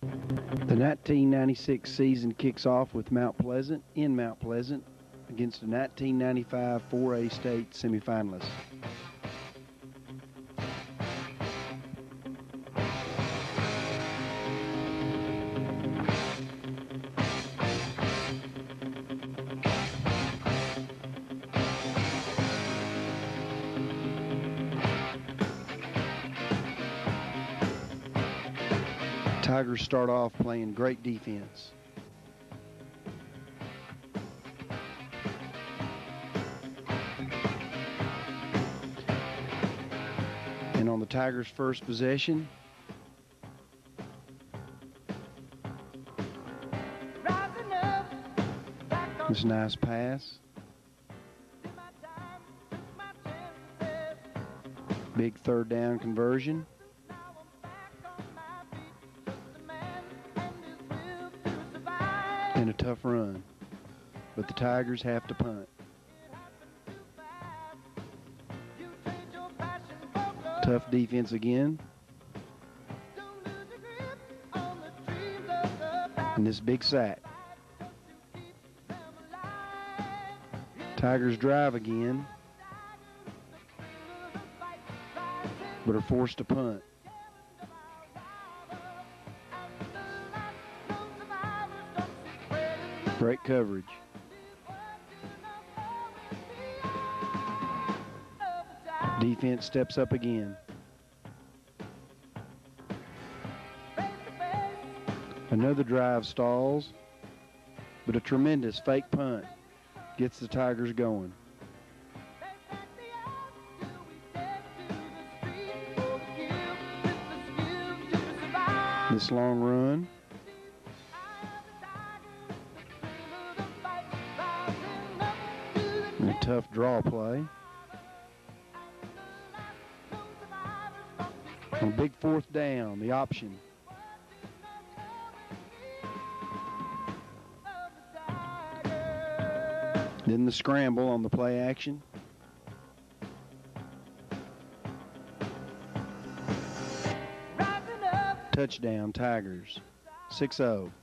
The 1996 season kicks off with Mount Pleasant in Mount Pleasant against the 1995 4A state semifinalists. Tigers start off playing great defense. And on the Tigers' first possession, this nice pass. Big third down conversion. And a tough run, but the Tigers have to punt. Tough defense again. And this big sack. Tigers drive again, but are forced to punt. Great coverage. Defense steps up again. Another drive stalls, but a tremendous fake punt gets the Tigers going. This long run. And a tough draw play. On a big fourth down, the option. Then the scramble on the play action. Touchdown, Tigers. 6-0.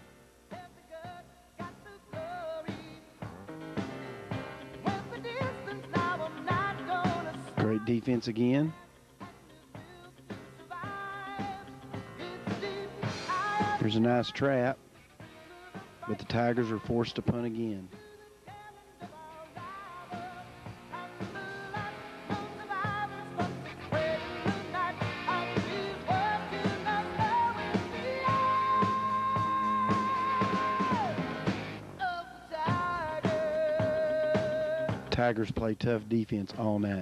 Great defense again. Here's a nice trap, but the Tigers are forced to punt again. Tigers play tough defense all night.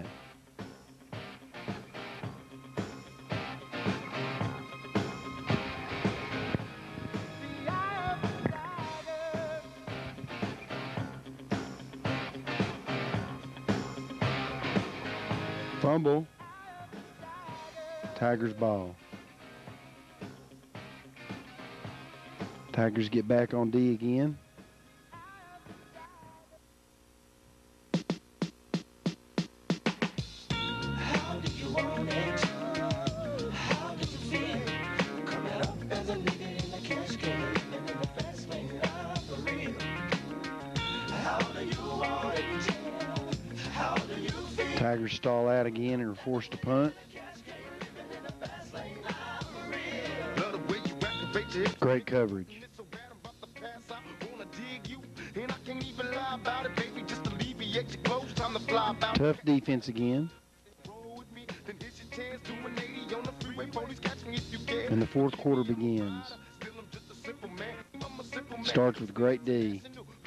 Fumble. Tigers ball. Tigers get back on D again. Tigers stall out again and are forced to punt. Great coverage. Tough defense again. And the fourth quarter begins. Starts with great D.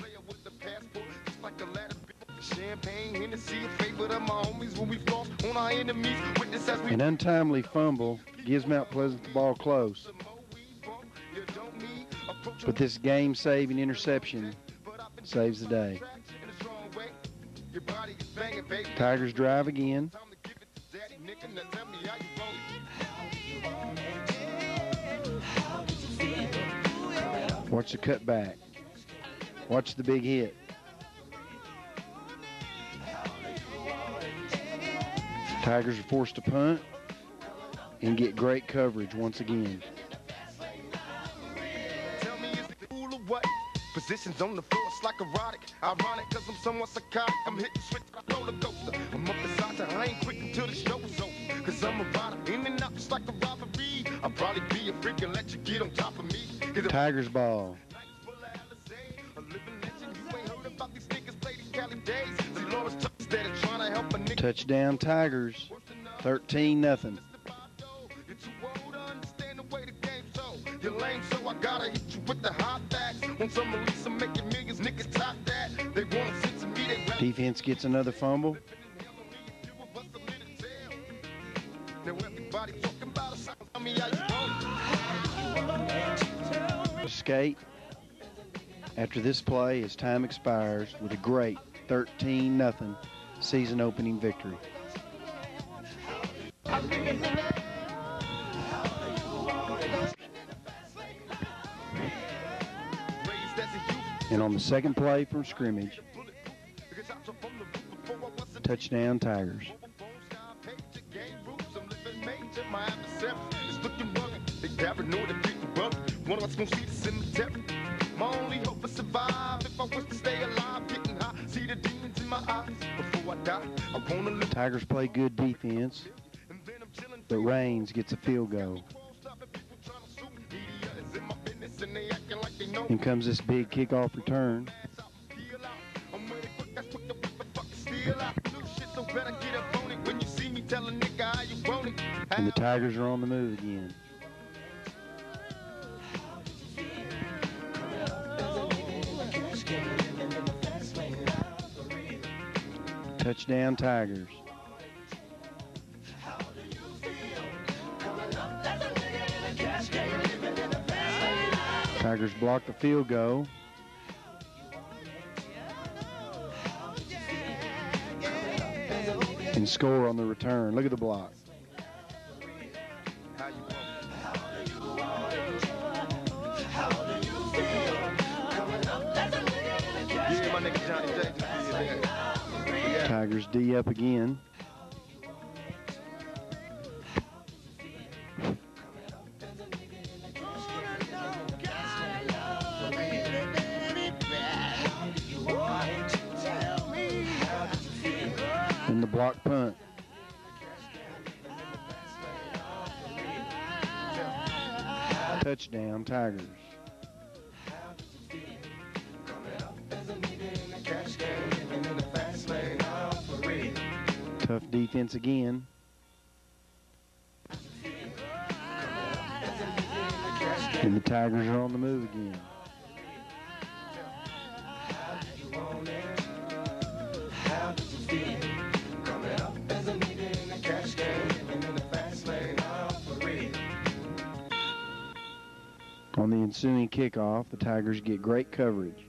An untimely fumble gives Mount Pleasant the ball close. But this game-saving interception saves the day. Tigers drive again. Watch the cutback. Watch the big hit. Tigers are forced to punt and get great coverage once again. what? Positions on the floor, it's like erotic. Ironic, cause I'm somewhat psychotic. I'm hitting switch like a roller coaster. I'm up inside the I ain't quick until the show's over. Cause I'm a rider, in and out just like a robbery. I'll probably be a freak and let you get on top of me. Tigers ball. Touchdown Tigers, 13-0. You're lame, so I gotta hit you with the hot backs. Want some release, some making millions, niggas top that. They want to sit to me, they Defense gets another fumble. Now everybody talking about us. Tell me how you Skate after this play as time expires with a great 13-0 season opening victory. And on the second play from scrimmage, touchdown Tigers. One of us gonna see the cemetery. My only hope is survive. If I was to stay alive, getting high, see the demons in my eyes. Before I die, I wanna live. Tigers play good defense, but Raines gets a field goal. In comes this big kickoff return. And the Tigers are on the move again. Touchdown Tigers. Tigers block the field goal. And score on the return. Look at the block. Tigers D up again. And the block punt. Touchdown Tigers. Tough defense again. And the Tigers are on the move again. On the ensuing kickoff, the Tigers get great coverage.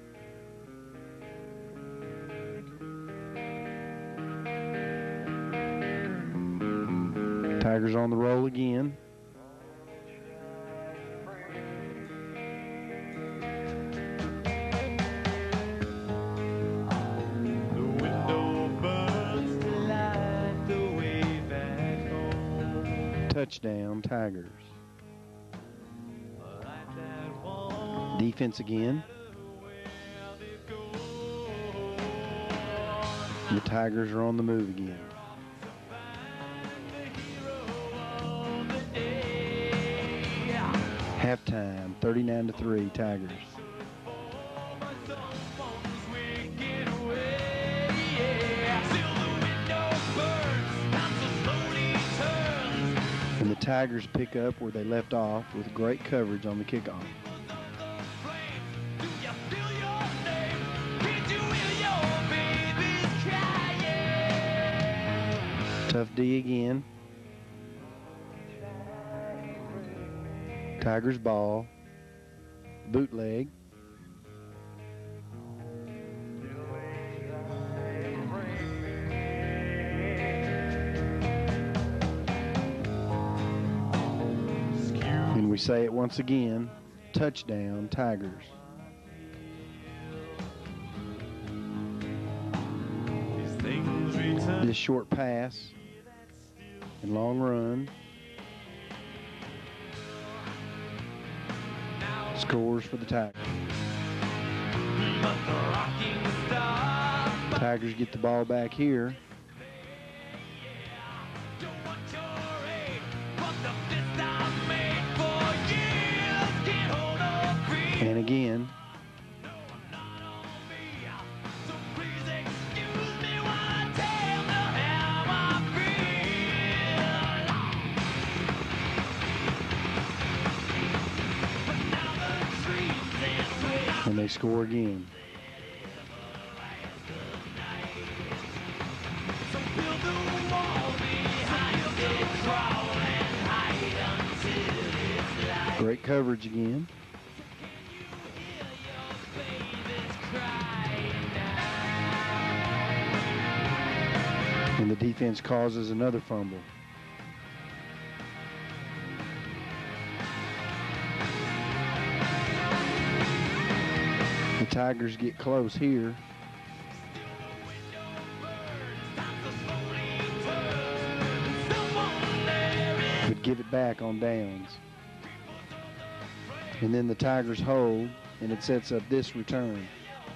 Tigers on the roll again. The window burns to light the way back home. Touchdown Tigers. Defense again. The Tigers are on the move again. Halftime, 39-3 Tigers. And the Tigers pick up where they left off with great coverage on the kickoff. Tough D again. Tigers ball. Bootleg. And we say it once again. Touchdown Tigers. This short pass and long run scores for the Tigers. Tigers get the ball back here. And again. And they score again. Great coverage again. And the defense causes another fumble. The Tigers get close here. Would give it back on downs. And then the Tigers hold, and it sets up this return.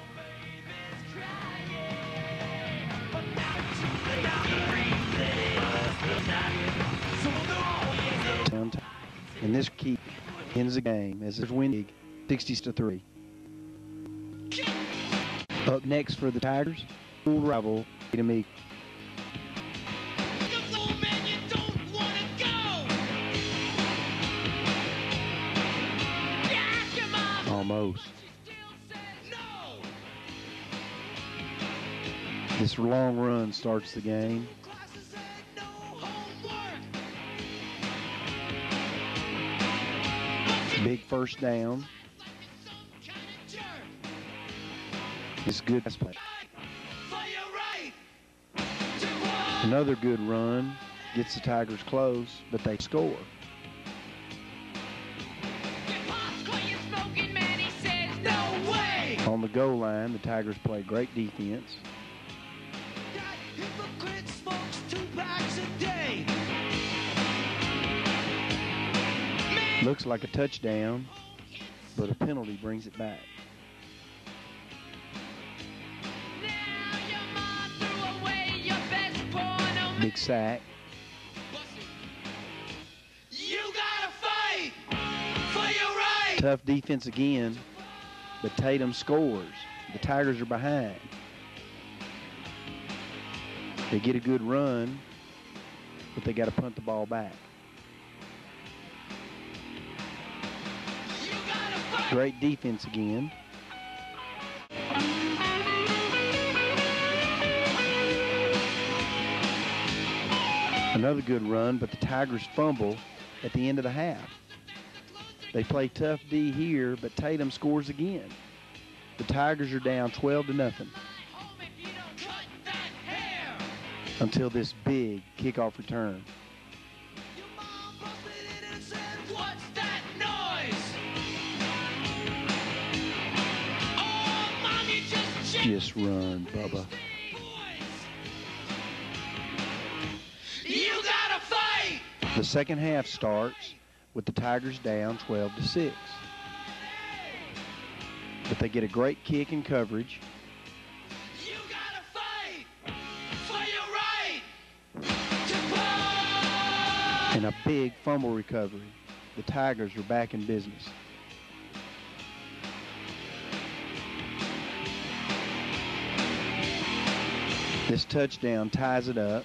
And this key ends the game as it's winning 60-3. Up next for the Tigers, old rival, Meek. Almost. This long run starts the game. Big first down. It's good play. Another good run. Gets the Tigers close, but they score. On the goal line, the Tigers play great defense. Looks like a touchdown, but a penalty brings it back. Big sack. You gotta fight for your right. Tough defense again, but Tatum scores. The Tigers are behind. They get a good run, but they got to punt the ball back. Great defense again. Another good run, but the Tigers fumble at the end of the half. They play tough D here, but Tatum scores again. The Tigers are down 12-0. Until this big kickoff return. Just run, Bubba. You gotta fight. The second half starts with the Tigers down 12-6. But they get a great kick and coverage. You gotta fight for your right to play. And a big fumble recovery. The Tigers are back in business. This touchdown ties it up.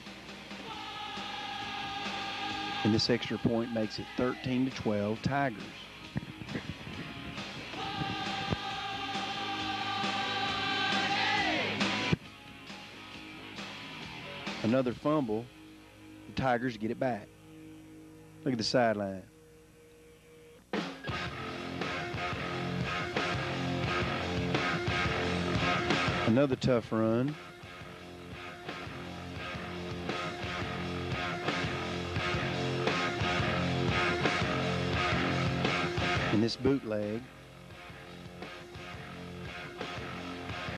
And this extra point makes it 13-12 Tigers. Another fumble. The Tigers get it back. Look at the sideline. Another tough run. And this bootleg